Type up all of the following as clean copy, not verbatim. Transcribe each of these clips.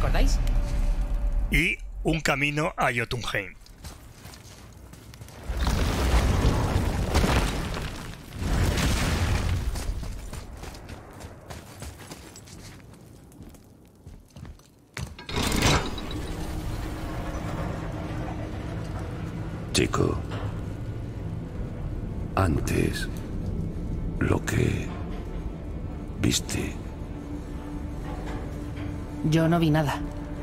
¿recordáis? Y un camino a Jotunheim. Chico, antes, lo que viste. Yo no vi nada.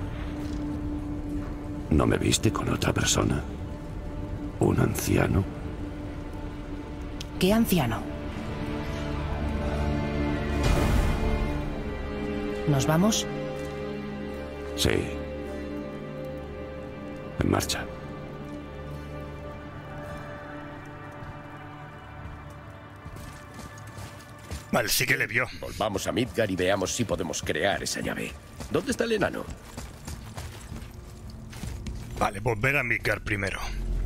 ¿No me viste con otra persona? ¿Un anciano? ¿Qué anciano? ¿Nos vamos? Sí. En marcha. Vale, sí que le vio. Volvamos a Midgard y veamos si podemos crear esa llave. ¿Dónde está el enano? Vale, volver a Midgard primero.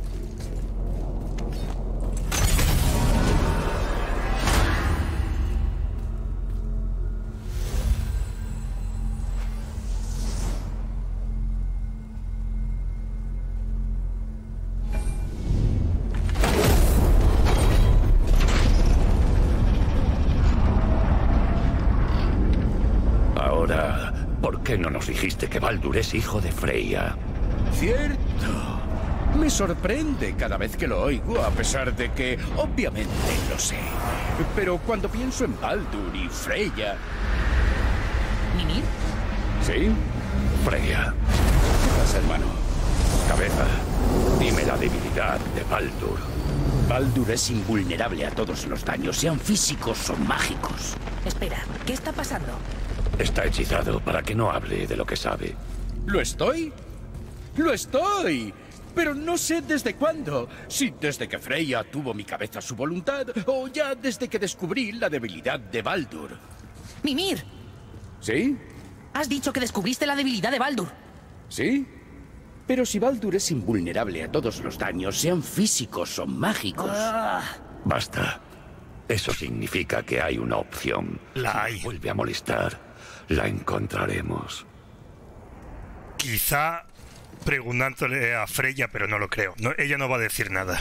Ahora, ¿por qué no nos dijiste que Baldur es hijo de Freya? ¡Cierto! Me sorprende cada vez que lo oigo, a pesar de que, obviamente, lo sé. Pero cuando pienso en Baldur y Freya... ¿Mimir? ¿Sí? Freya. ¿Qué pasa, hermano? Cabeza, dime la debilidad de Baldur. Baldur es invulnerable a todos los daños, sean físicos o mágicos. Espera, ¿qué está pasando? Está hechizado para que no hable de lo que sabe. ¿Lo estoy? ¡Lo estoy! Pero no sé desde cuándo. Si desde que Freya tuvo mi cabeza a su voluntad, o ya desde que descubrí la debilidad de Baldur. ¡Mimir! ¿Sí? Has dicho que descubriste la debilidad de Baldur. ¿Sí? Pero si Baldur es invulnerable a todos los daños, sean físicos o mágicos... Basta. Eso significa que hay una opción. La hay. Si vuelve a molestar, la encontraremos. Quizá preguntándole a Freya, pero no lo creo. No, ella no va a decir nada.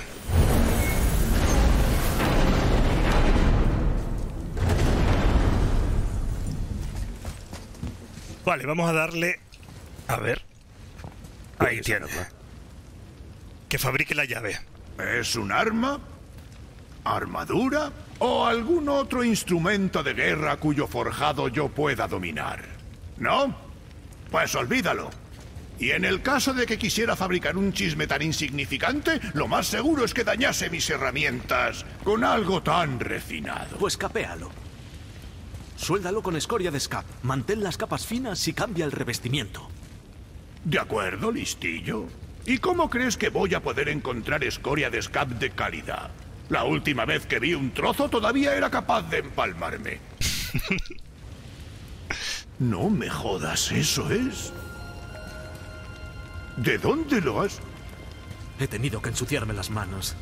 Vale, vamos a darle... A ver. Ahí tiene. Que fabrique la llave. ¿Es un arma? ¿Armadura? ¿O algún otro instrumento de guerra cuyo forjado yo pueda dominar? ¿No? Pues olvídalo. Y en el caso de que quisiera fabricar un chisme tan insignificante, lo más seguro es que dañase mis herramientas con algo tan refinado. Pues capéalo. Suéldalo con escoria de scab. Mantén las capas finas y cambia el revestimiento. De acuerdo, listillo. ¿Y cómo crees que voy a poder encontrar escoria de scab de calidad? La última vez que vi un trozo todavía era capaz de empalmarme. No me jodas, ¿eso es? ¿De dónde lo has...? He tenido que ensuciarme las manos.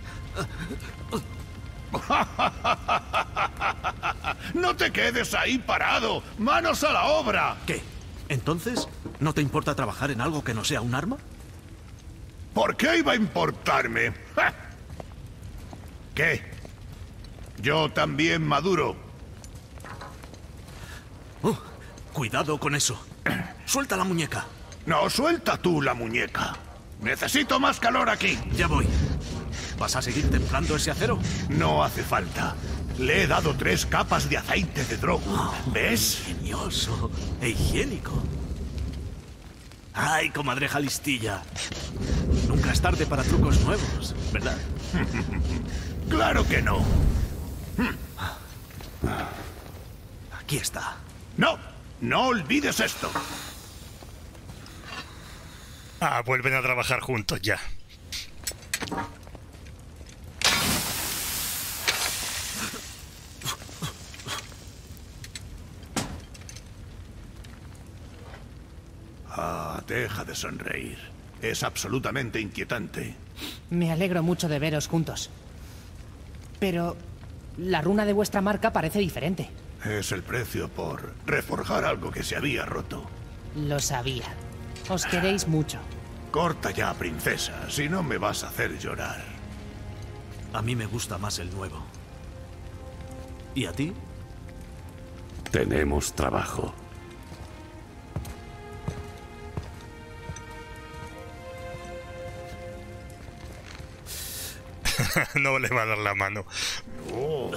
¡No te quedes ahí parado! ¡Manos a la obra! ¿Qué? ¿Entonces no te importa trabajar en algo que no sea un arma? ¿Por qué iba a importarme? ¡Ja! ¿Qué? Yo también maduro. Cuidado con eso. Suelta la muñeca. No, suelta tú la muñeca. Necesito más calor aquí. Ya voy. ¿Vas a seguir templando ese acero? No hace falta. Le he dado 3 capas de aceite de drogo. ¿Ves? Ingenioso e higiénico. ¡Ay, comadreja listilla! Nunca es tarde para trucos nuevos, ¿verdad? ¡Claro que no! Aquí está. ¡No! ¡No olvides esto! Ah, vuelven a trabajar juntos ya. Ah, deja de sonreír. Es absolutamente inquietante. Me alegro mucho de veros juntos. Pero la runa de vuestra marca parece diferente. Es el precio por reforjar algo que se había roto. Lo sabía. Os queréis mucho. Corta ya, princesa, si no me vas a hacer llorar. A mí me gusta más el nuevo. ¿Y a ti? Tenemos trabajo. No le va a dar la mano. Oh.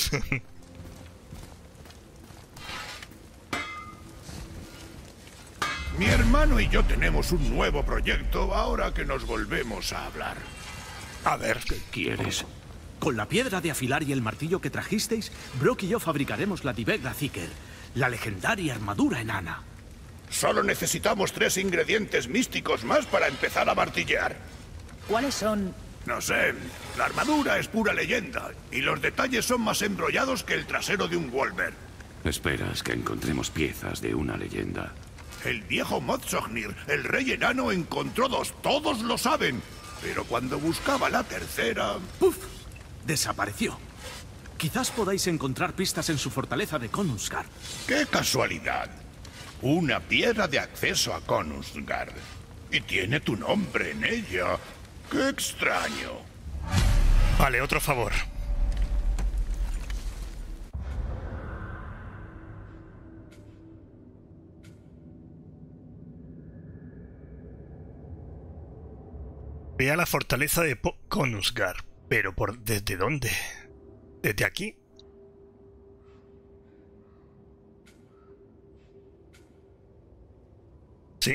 Mi hermano y yo tenemos un nuevo proyecto ahora que nos volvemos a hablar. A ver. ¿Qué quieres? Con la piedra de afilar y el martillo que trajisteis, Brock y yo fabricaremos la Divegra Zicker, la legendaria armadura enana. Solo necesitamos 3 ingredientes místicos más para empezar a martillear. ¿Cuáles son? No sé, la armadura es pura leyenda y los detalles son más embrollados que el trasero de un Wolver. Esperas que encontremos piezas de una leyenda. El viejo Modsognir, el rey enano, encontró 2, todos lo saben. Pero cuando buscaba la tercera... ¡Puf! Desapareció. Quizás podáis encontrar pistas en su fortaleza de Konungsgard. ¡Qué casualidad! Una piedra de acceso a Konungsgard. Y tiene tu nombre en ella. ¡Qué extraño! Vale, otro favor. Ve a la fortaleza de Konungsgard. Pero ¿desde dónde? ¿Desde aquí? Sí.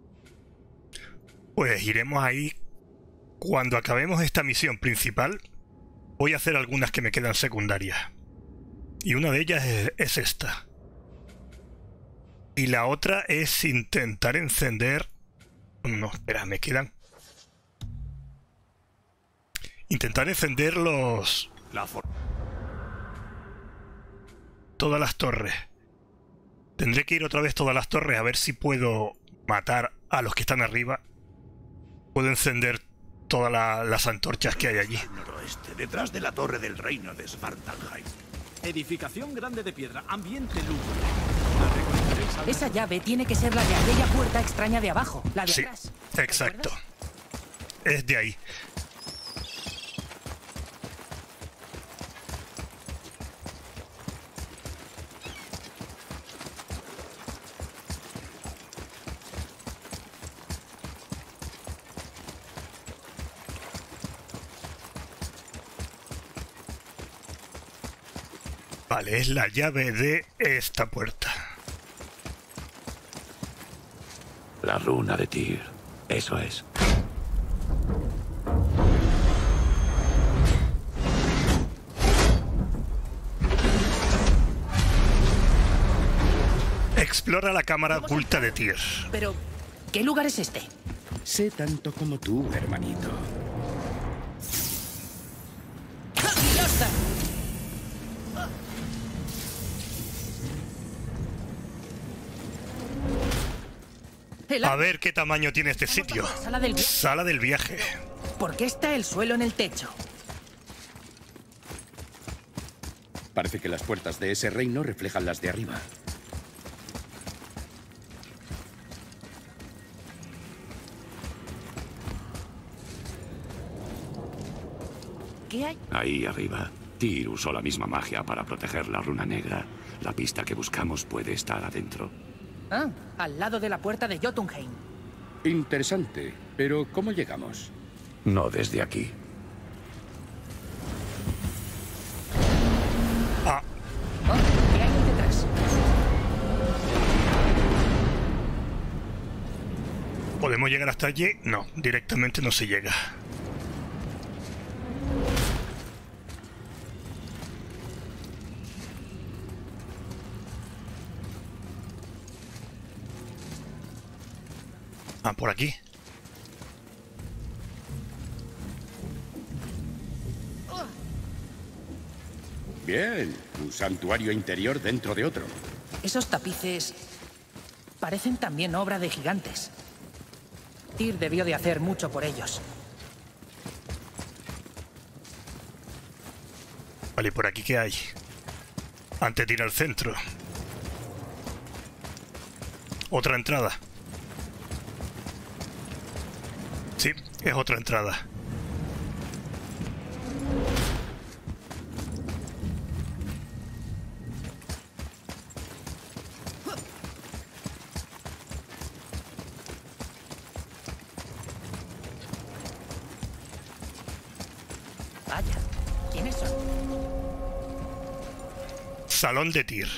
Pues iremos ahí. Cuando acabemos esta misión principal, voy a hacer algunas que me quedan secundarias. Y una de ellas es esta. Y la otra es intentar encender... No, espera, me quedan... Intentar encender todas las torres. Tendré que ir otra vez todas las torres a ver si puedo matar a los que están arriba. Puedo encender todas las antorchas que hay allí. Noroeste, detrás de la torre del reino de Svartalfheim. Edificación grande de piedra, ambiente lúgubre. Esa llave tiene que ser la de aquella puerta extraña de abajo, la de Sí, atrás. exacto. Es de ahí. Vale, es la llave de esta puerta. La runa de Tyr. Eso es. Explora la cámara oculta de Tyr. Pero, ¿qué lugar es este? Sé tanto como tú, hermanito. ¡Cagliostro! A ver qué tamaño tiene este sitio. Sala del viaje. ¿Por qué está el suelo en el techo? Parece que las puertas de ese reino reflejan las de arriba. ¿Qué hay? Ahí arriba. Tyr usó la misma magia para proteger la runa negra. La pista que buscamos puede estar adentro. Ah, al lado de la puerta de Jotunheim. Interesante, pero ¿cómo llegamos? No desde aquí. Ah, Oh, ¿qué hay ahí detrás? ¿podemos llegar hasta allí? No, directamente no se llega. Ah, por aquí. Bien, un santuario interior dentro de otro. Esos tapices parecen también obra de gigantes. Tyr debió de hacer mucho por ellos. Vale, ¿y por aquí qué hay? Antes de ir al centro. otra entrada. Sí, es otra entrada. Vaya, ¿quiénes son? Salón de Tyr.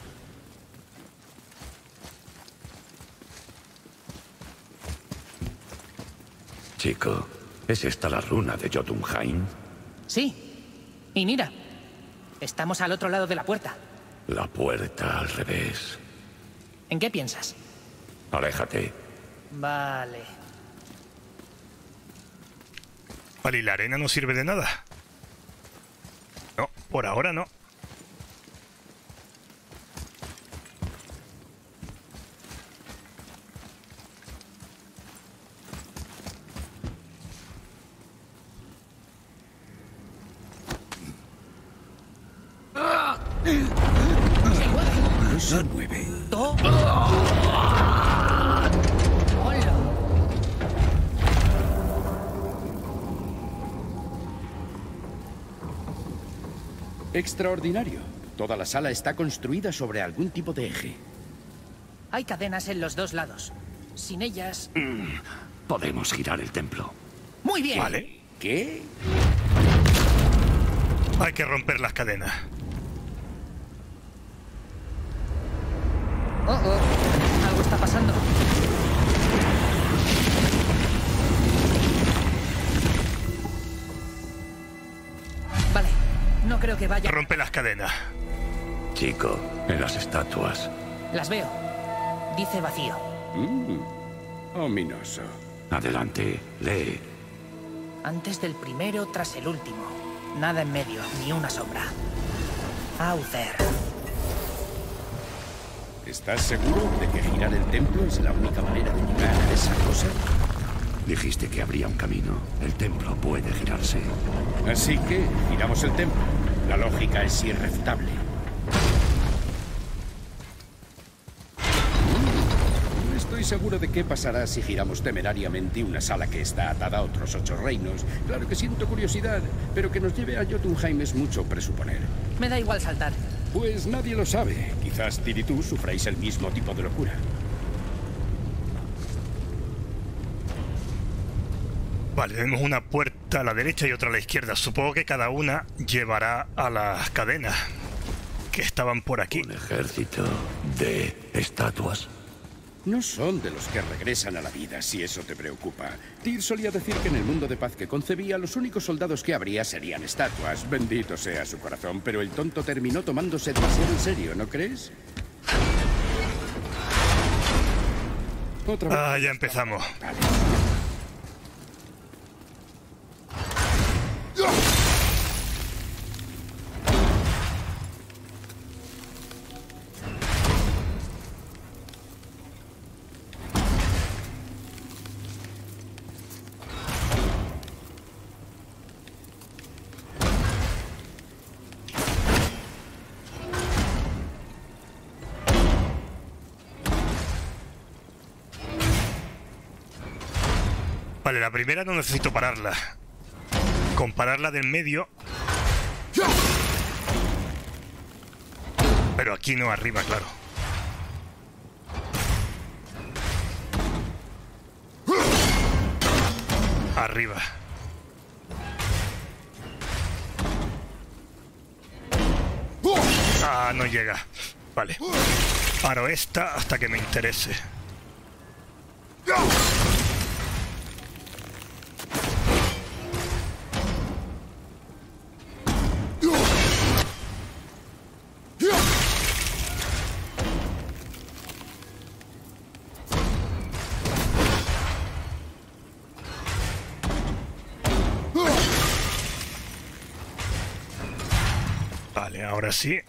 Chico, ¿es esta la runa de Jotunheim? Sí. Y mira, estamos al otro lado de la puerta. La puerta al revés. ¿En qué piensas? Aléjate. Vale. Vale, ¿y la arena no sirve de nada? No, por ahora no. No se mueve. ¡Hola! Extraordinario. Toda la sala está construida sobre algún tipo de eje. Hay cadenas en los dos lados. Sin ellas... Podemos girar el templo. ¡Muy bien! Vale. ¿Qué? Hay que romper las cadenas. Algo está pasando. Vale, no creo que vaya... Rompe las cadenas. Chico, en las estatuas. Las veo. Dice vacío. Ominoso. Adelante, lee. Antes del primero, tras el último. Nada en medio, ni una sombra. Auther. ¿Estás seguro de que girar el templo es la única manera de llegar a esa cosa? Dijiste que habría un camino. El templo puede girarse. Así que giramos el templo. La lógica es irrefutable. No estoy seguro de qué pasará si giramos temerariamente una sala que está atada a otros 8 reinos. Claro que siento curiosidad, pero que nos lleve a Jotunheim es mucho presuponer. Me da igual saltar. Pues nadie lo sabe. Quizás Tyr y tú sufráis el mismo tipo de locura. Vale, tenemos una puerta a la derecha y otra a la izquierda. Supongo que cada una llevará a las cadenas que estaban por aquí. Un ejército de estatuas. No son de los que regresan a la vida, si eso te preocupa. Tyr solía decir que en el mundo de paz que concebía, los únicos soldados que habría serían estatuas. Bendito sea su corazón, pero el tonto terminó tomándose demasiado en serio, ¿no crees? Otra vez. Ah, ya empezamos. Vale. Vale, la primera no necesito pararla. Con pararla del medio. Pero aquí no, arriba, claro. Arriba. Ah, no llega. Vale. Paro esta hasta que me interese. Vale, ahora sí.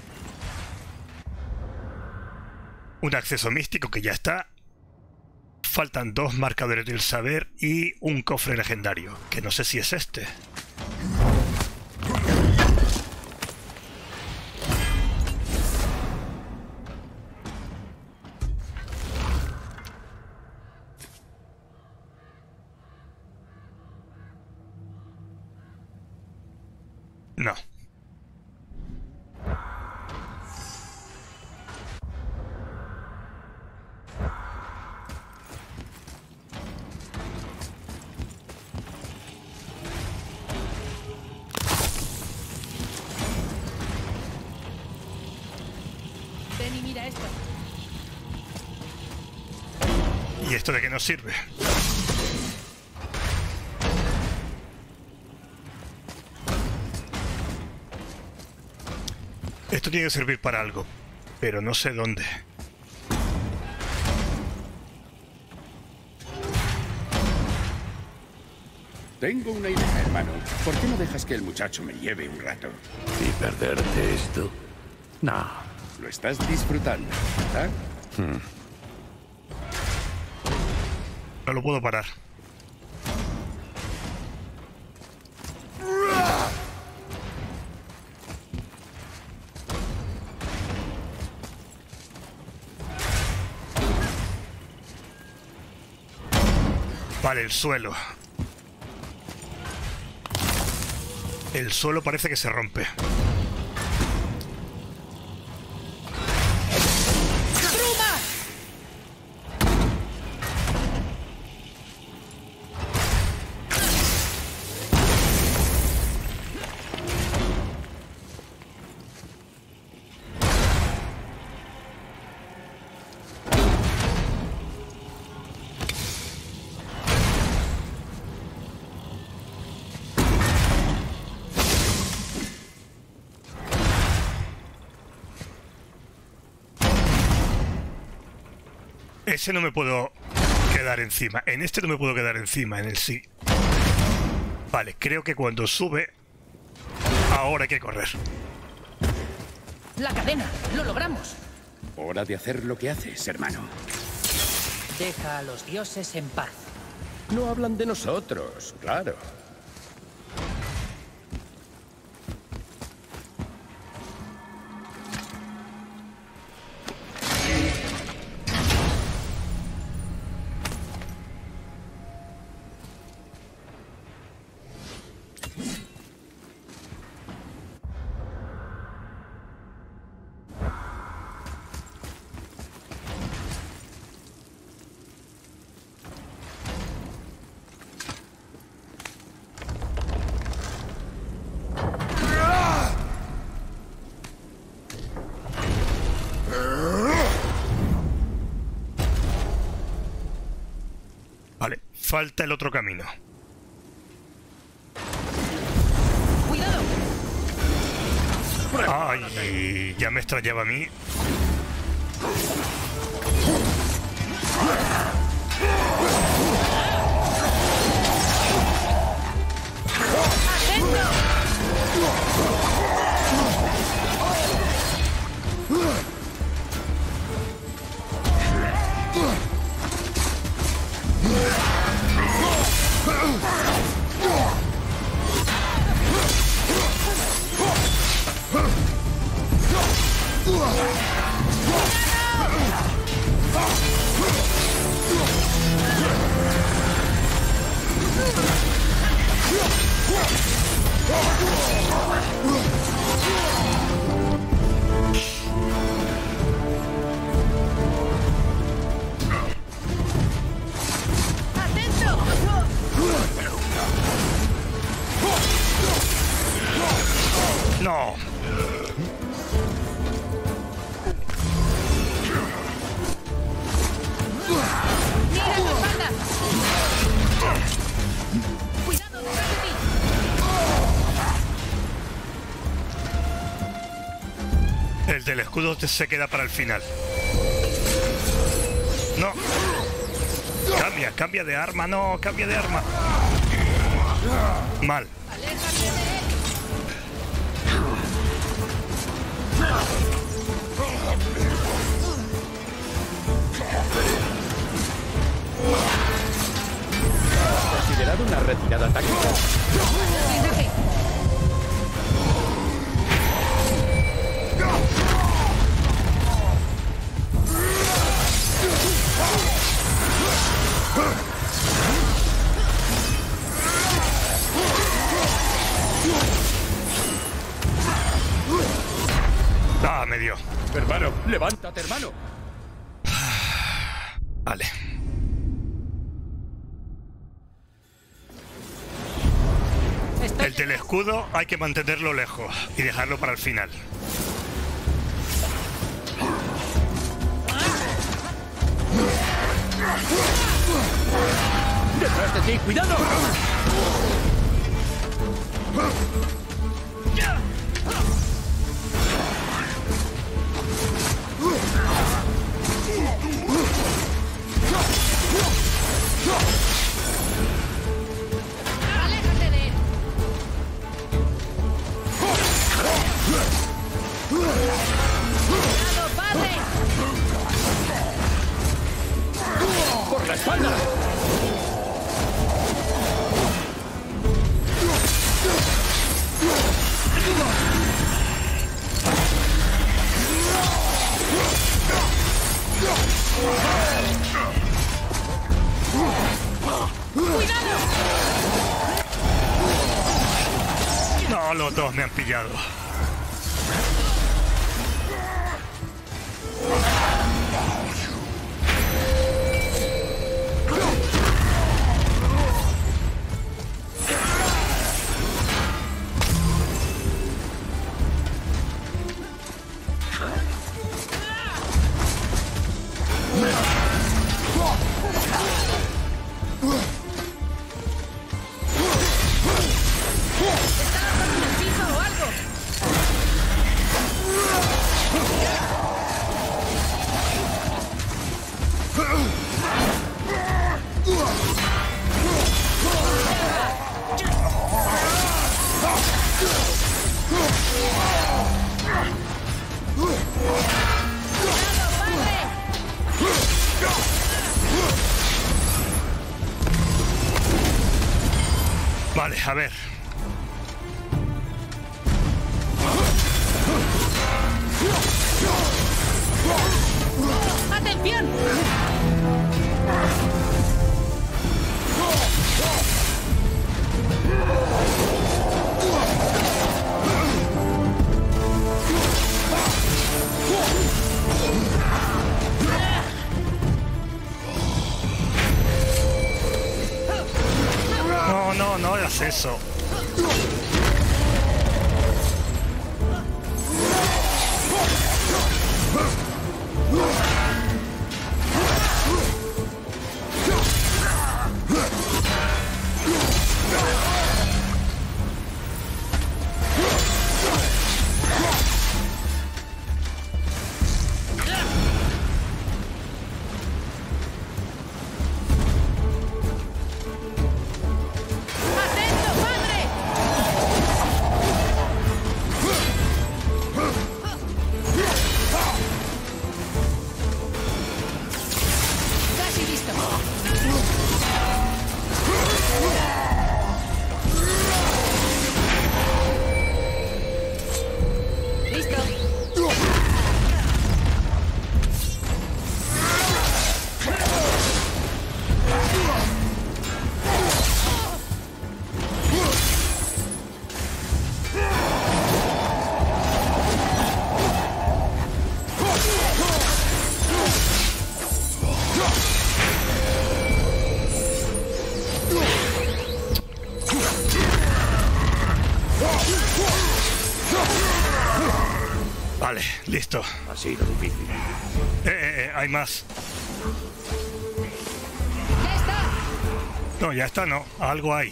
Un acceso místico que ya está faltan 2 marcadores del saber y un cofre legendario, que no sé si es este. No. Ven y mira esto. ¿Y esto de qué nos sirve? Esto tiene que servir para algo, pero no sé dónde. Tengo una idea, hermano. ¿Por qué no dejas que el muchacho me lleve un rato? ¿Y perderte esto? No. Lo estás disfrutando, ¿verdad? No lo puedo parar. Vale, el suelo. El suelo parece que se rompe. Ese no me puedo quedar encima. En este no me puedo quedar encima, en el sí. Vale, creo que cuando sube... Ahora hay que correr. La cadena. Lo logramos. Hora de hacer lo que haces, hermano. Deja a los dioses en paz. No hablan de nosotros, claro. Vale, falta el otro camino. ¡Cuidado! Ay, ya me extrañaba a mí. No. ¡Mira tu espalda! ¡Cuidado detrás de ti! El del escudo se queda para el final. No. Cambia de arma, no, cambia de arma. Mal. ¡Aléjate de él! Ah, me dio. Hermano, levántate, hermano. Vale. El del escudo hay que mantenerlo lejos y dejarlo para el final. ¡Detrás de ti! ¡Cuidado! ¡Aléjate de él! ¡Cuidado, padre! ¡Por la espalda! No, los dos me han pillado. Vale, a ver. ¡Atención! No, no, no hagas eso. ¡Atento, padre! Casi listo. Listo. Vale, listo. Ha sido difícil. Hay más. ¡Ya está! No, ya está, no. Algo hay.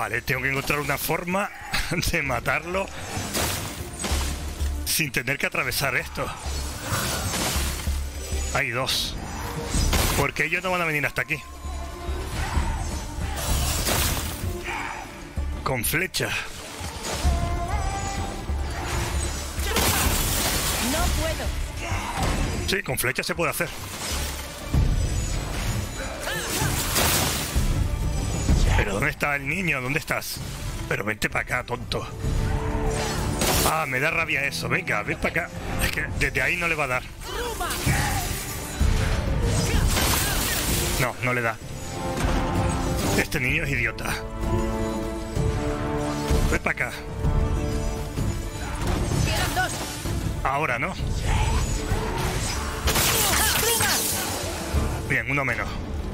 Vale, tengo que encontrar una forma de matarlo sin tener que atravesar esto. Hay dos. Porque ellos no van a venir hasta aquí. Con flecha. No puedo. Sí, con flecha se puede hacer. Pero ¿dónde está el niño? ¿Dónde estás? Pero vente para acá, tonto. Ah, me da rabia eso. Venga, ven para acá. Es que desde ahí no le va a dar. No, no le da. Este niño es idiota. Ven para acá. Quedan dos. Ahora, ¿no? Bien, uno menos.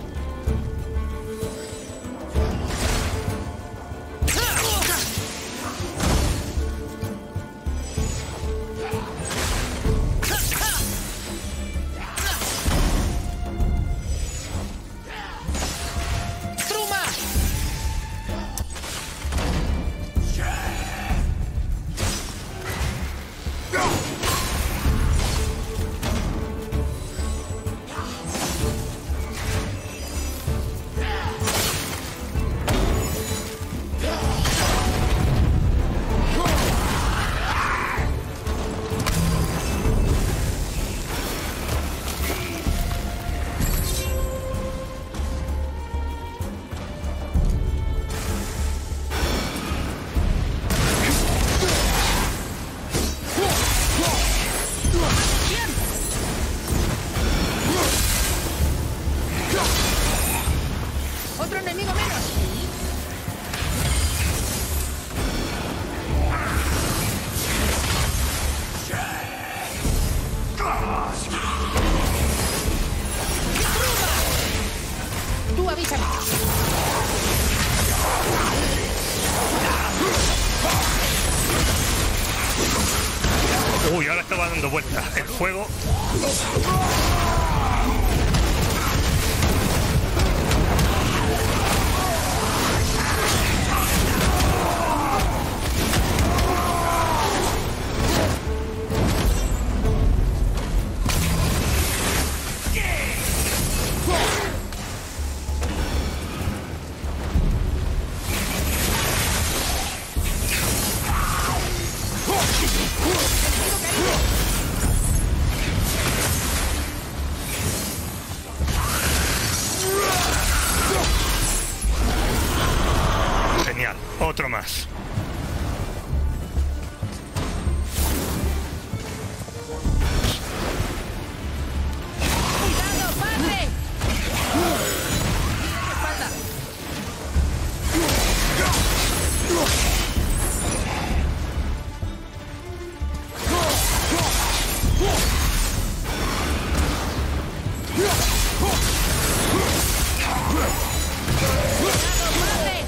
Otro enemigo menos. Tú avísame. Uy, ahora estaba dando vueltas. El fuego. Genial, otro más. ¡Cuidado, padre! ¡Espalda! ¡Cuidado, padre!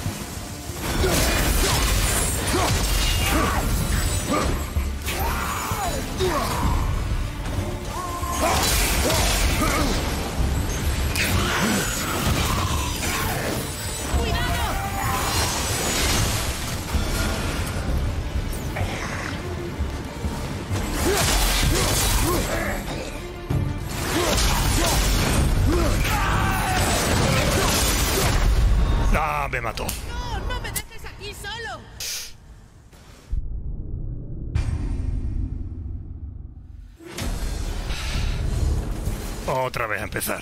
¡Cuidado! Ah, me mató. ¡No! ¡No me dejes aquí solo! Otra vez a empezar.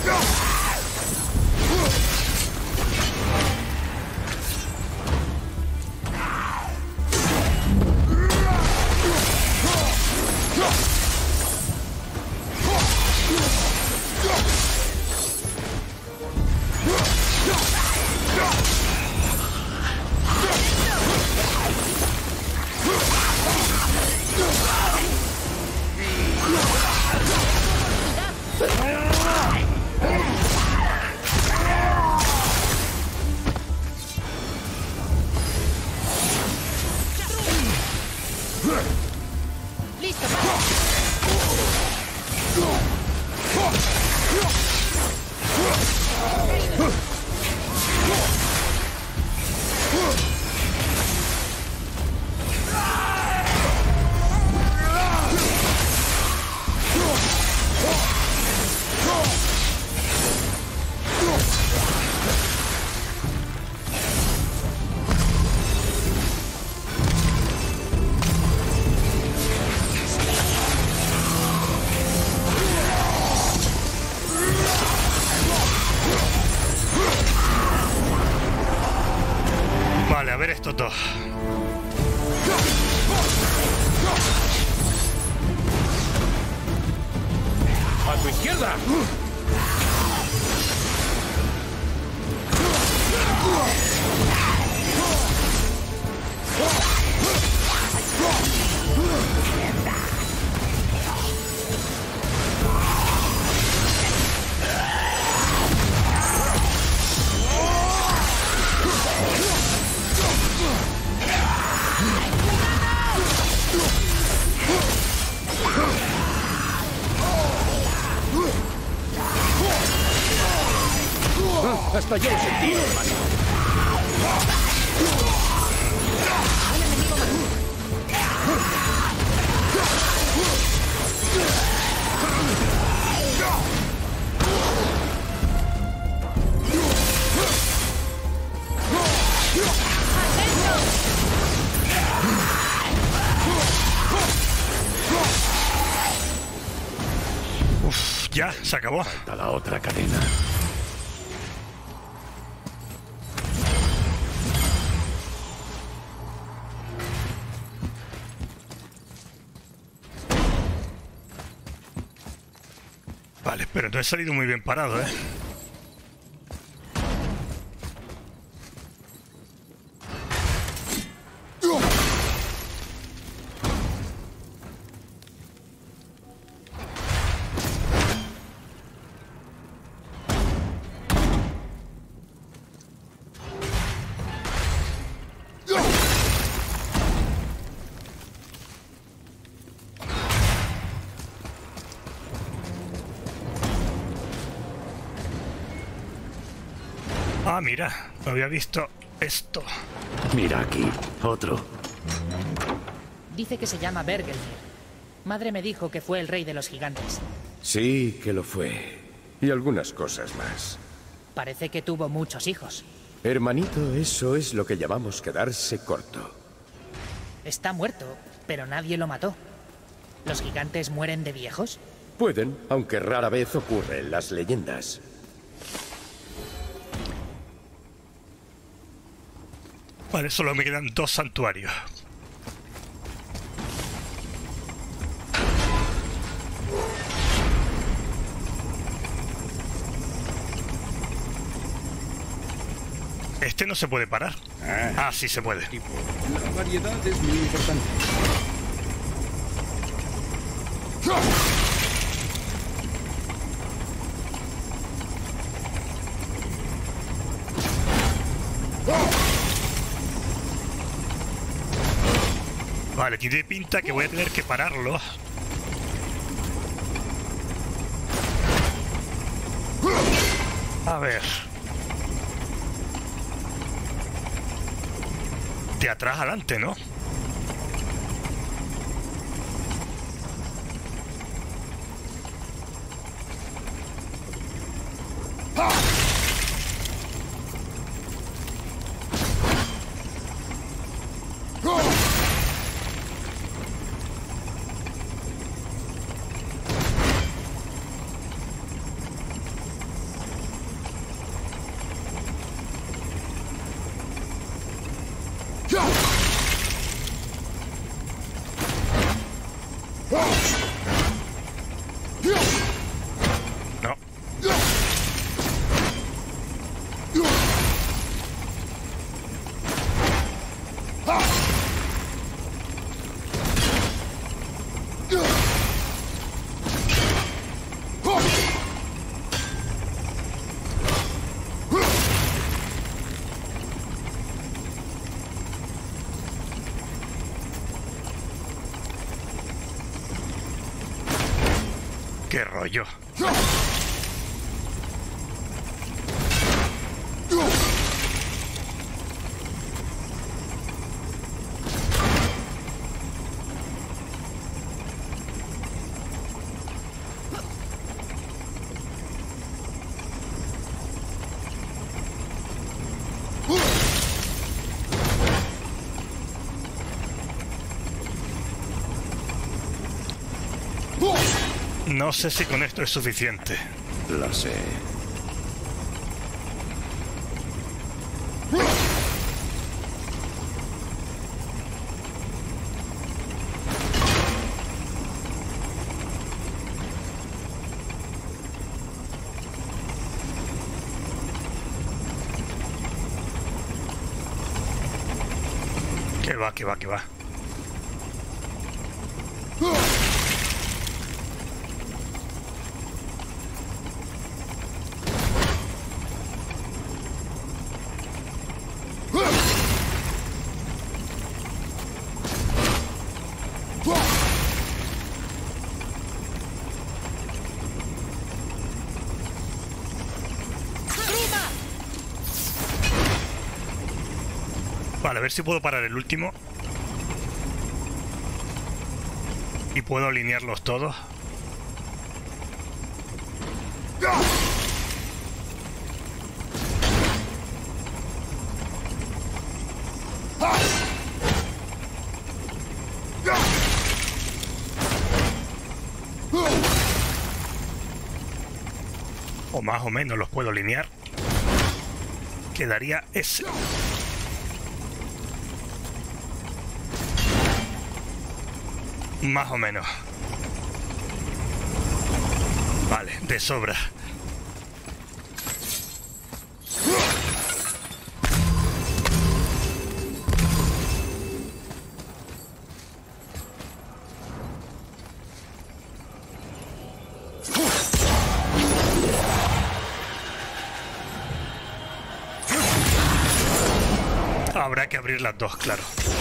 Listo, padre. Vale, a ver estos dos. ¡A tu izquierda! Hasta yo lo sentí, hermano. Uf, ya, se acabó. A la otra cadena. Vale, pero no he salido muy bien parado, ¿eh? Ah, mira, no había visto esto. Mira aquí, otro. Dice que se llama Bergelmir. Madre me dijo que fue el rey de los gigantes. Sí, que lo fue. Y algunas cosas más. Parece que tuvo muchos hijos. Hermanito, eso es lo que llamamos quedarse corto. Está muerto, pero nadie lo mató. ¿Los gigantes mueren de viejos? Pueden, aunque rara vez ocurre en las leyendas. Vale, solo me quedan 2 santuarios. Este no se puede parar. Ah, sí se puede. La variedad es muy importante. Vale, tiene pinta que voy a tener que pararlo. A ver. De atrás adelante, ¿no? ¡Qué rollo! No sé si con esto es suficiente. Lo sé. Que va, que va, que va. Vale, a ver si puedo parar el último. Y puedo alinearlos todos. O más o menos los puedo alinear. Quedaría ese. Más o menos. Vale, de sobra. Habrá que abrir las dos, claro.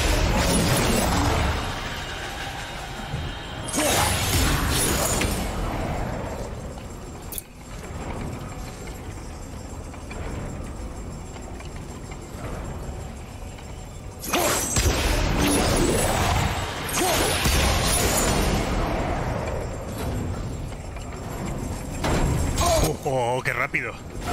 ¡Oh, qué rápido!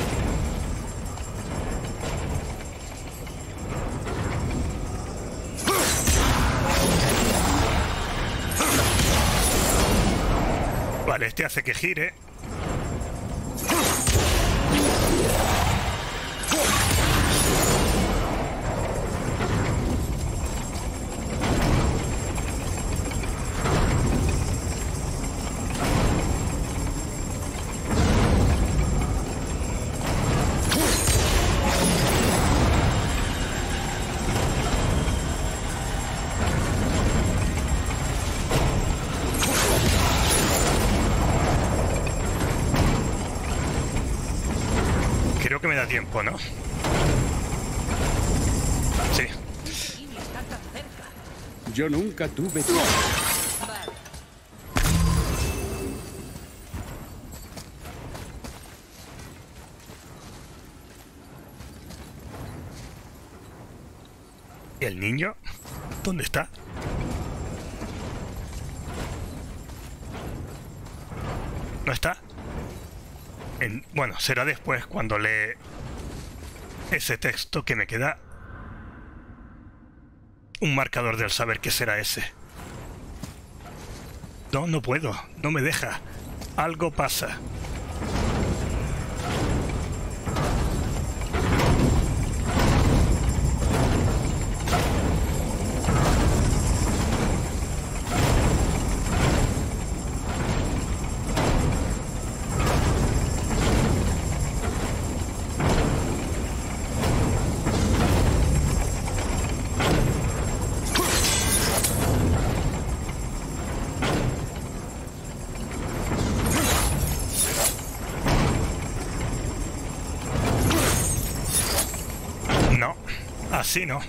Vale, este hace que gire. Creo que me da tiempo, ¿no? Sí. Yo nunca tuve... ¿Y el niño? ¿Dónde está? ¿No está? Bueno, será después cuando lee ese texto que me queda un marcador del saber qué será ese. No, no puedo, no me deja. Algo pasa. Así no.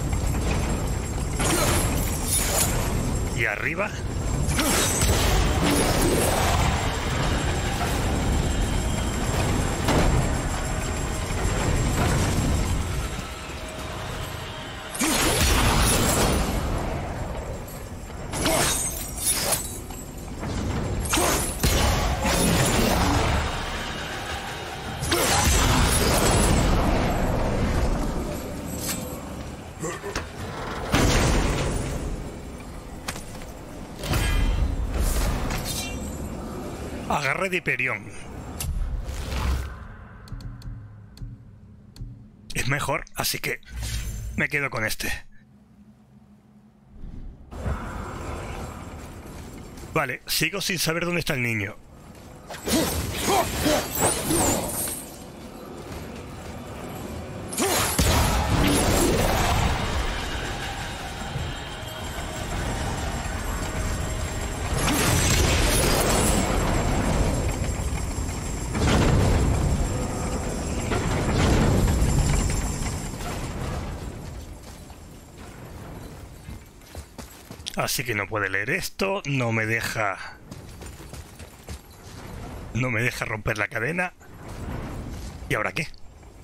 Y arriba. Agarre de Hiperión. Es mejor, así que me quedo con este. Vale, sigo sin saber dónde está el niño. Así que no puede leer esto, no me deja romper la cadena. ¿Y ahora qué?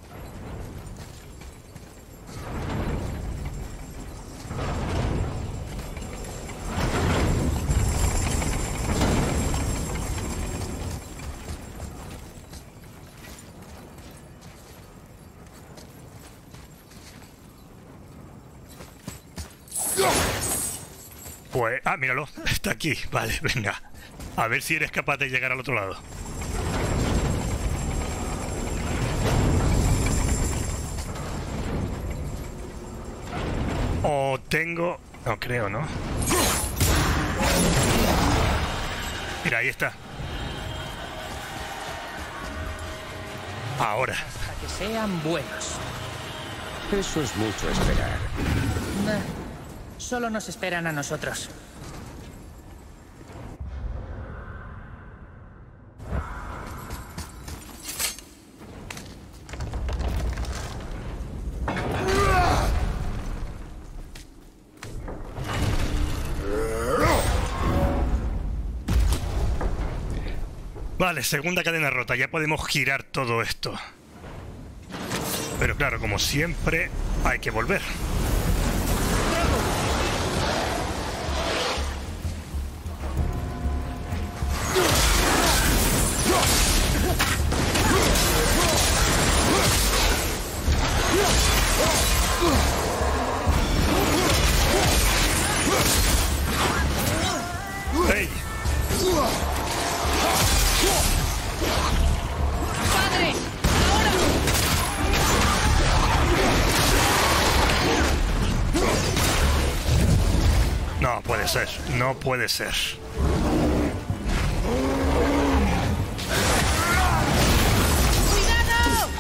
Pues... ah, míralo, está aquí. Vale, venga. A ver si eres capaz de llegar al otro lado. O tengo... no creo, ¿no? Mira, ahí está. Ahora. Hasta que sean buenos. Eso es mucho esperar. Solo nos esperan a nosotros. Vale, segunda cadena rota. Ya podemos girar todo esto. Pero claro, como siempre, hay que volver. ¡Hey! ¡Padre! ¡Ahora! No puede ser, no puede ser. ¡Cuidado!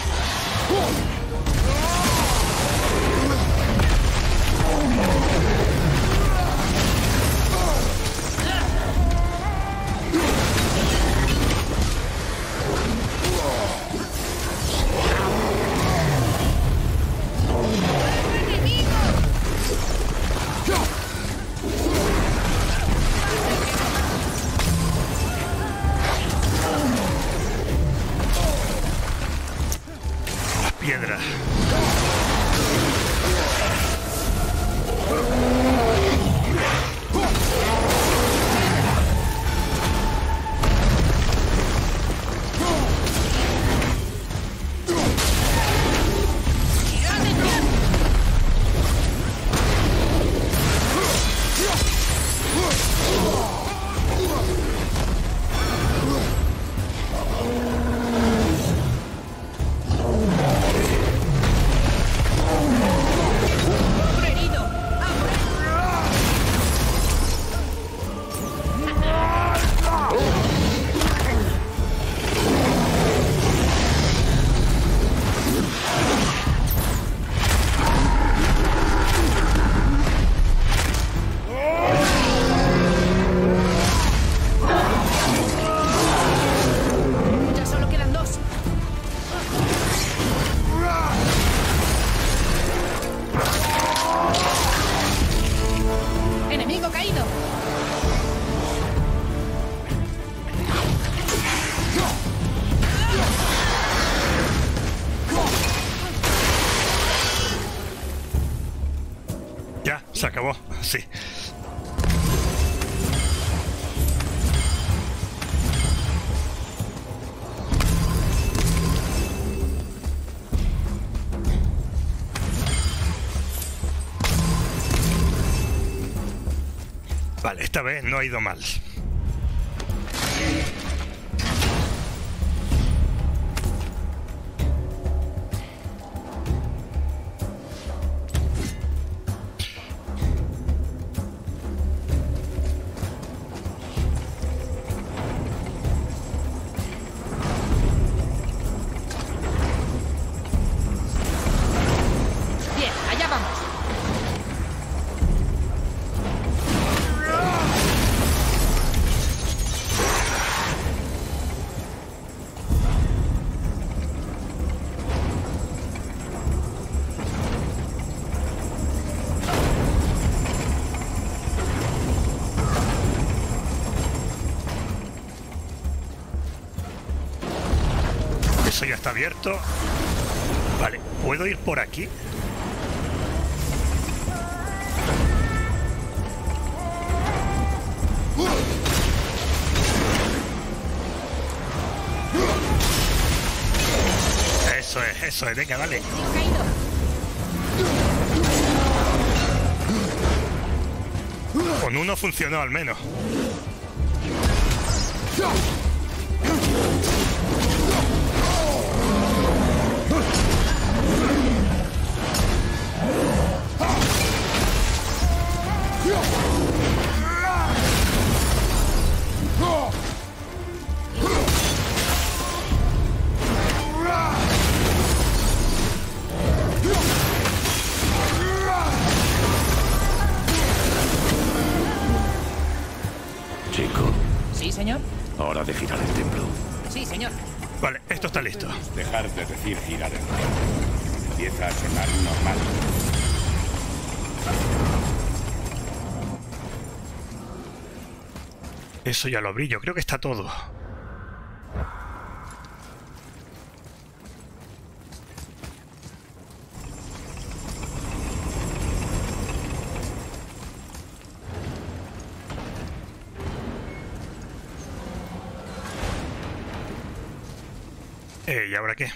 sí. Vale, esta vez no ha ido mal. Bien, allá vamos. Eso ya está abierto. Vale, ¿puedo ir por aquí? Eso es, venga, dale. Con uno funcionó al menos. Chico, ¿Sí, señor? hora de girar el templo. Sí, señor. Vale, esto está listo. Dejar de decir girar el reloj. Empieza a sonar normal. Eso ya lo abrí, yo creo que está todo. ¿Y ahora qué?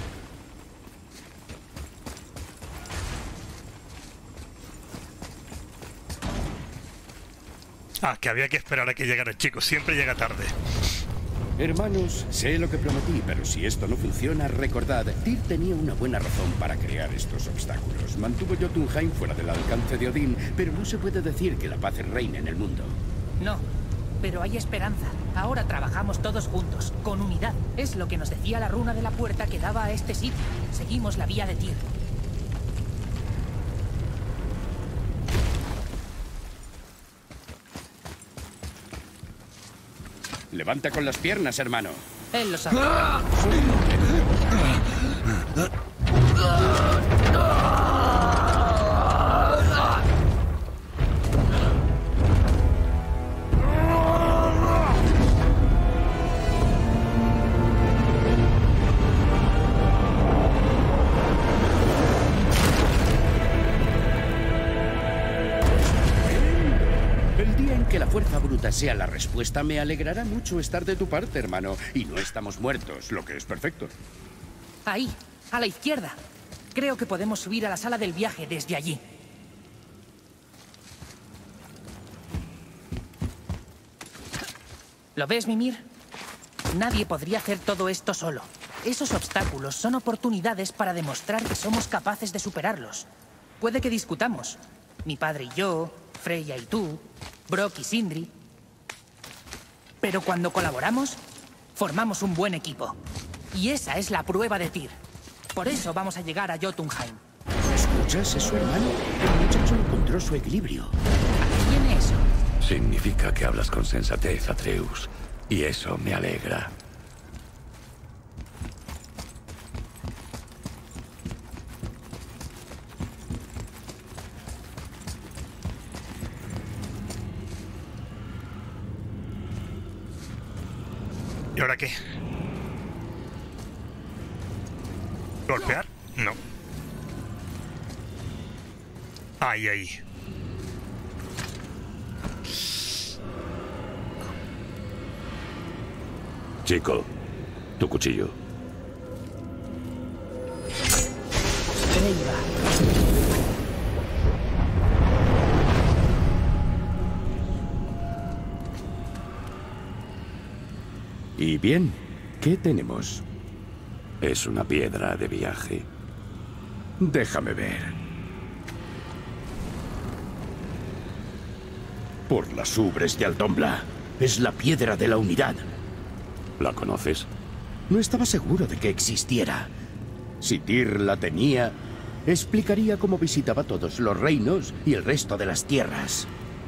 Ah, que había que esperar a que llegara el chico. Siempre llega tarde. Hermanos, sé lo que prometí, pero si esto no funciona, recordad, Tyr tenía una buena razón para crear estos obstáculos. Mantuvo Jotunheim fuera del alcance de Odín, pero no se puede decir que la paz reine en el mundo. No, pero hay esperanza. Ahora trabajamos todos juntos, con unidad. Es lo que nos decía la runa de la puerta que daba a este sitio. Seguimos la vía de Tyr. Levanta con las piernas, hermano. Él lo sabe. El día en que la fuerza bruta sea la respuesta, me alegrará mucho estar de tu parte, hermano. Y no estamos muertos, lo que es perfecto. Ahí, a la izquierda. Creo que podemos subir a la sala del viaje desde allí. ¿Lo ves, Mimir? Nadie podría hacer todo esto solo. Esos obstáculos son oportunidades para demostrar que somos capaces de superarlos. Puede que discutamos. Mi padre y yo, Freya y tú, Brok y Sindri. Pero cuando colaboramos, formamos un buen equipo. Y esa es la prueba de Tyr. Por eso vamos a llegar a Jotunheim. ¿Escuchas? ¿Es su hermano? El muchacho encontró su equilibrio. ¿A qué viene eso? Significa que hablas con sensatez, Atreus. Y eso me alegra. ¿Y ahora qué? ¿Golpear? No. Ahí, ahí. Chico, tu cuchillo. Dreivar. Y bien, ¿qué tenemos? Es una piedra de viaje. Déjame ver. Por las ubres de Aldombla. Es la piedra de la unidad. ¿La conoces? No estaba seguro de que existiera. Si Tyr la tenía, explicaría cómo visitaba todos los reinos y el resto de las tierras.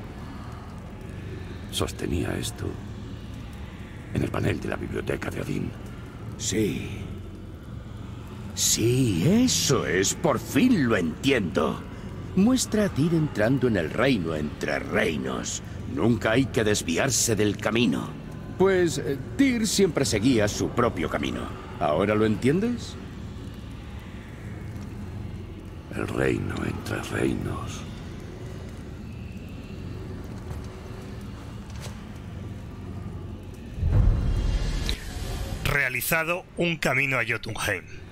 Sostenía esto en el panel de la biblioteca de Odín. Sí. Sí, eso es. Por fin lo entiendo. Muestra a Tyr entrando en el reino entre reinos. Nunca hay que desviarse del camino. Pues Tyr siempre seguía su propio camino. ¿Ahora lo entiendes? El reino entre reinos. Realizado un camino a Jotunheim.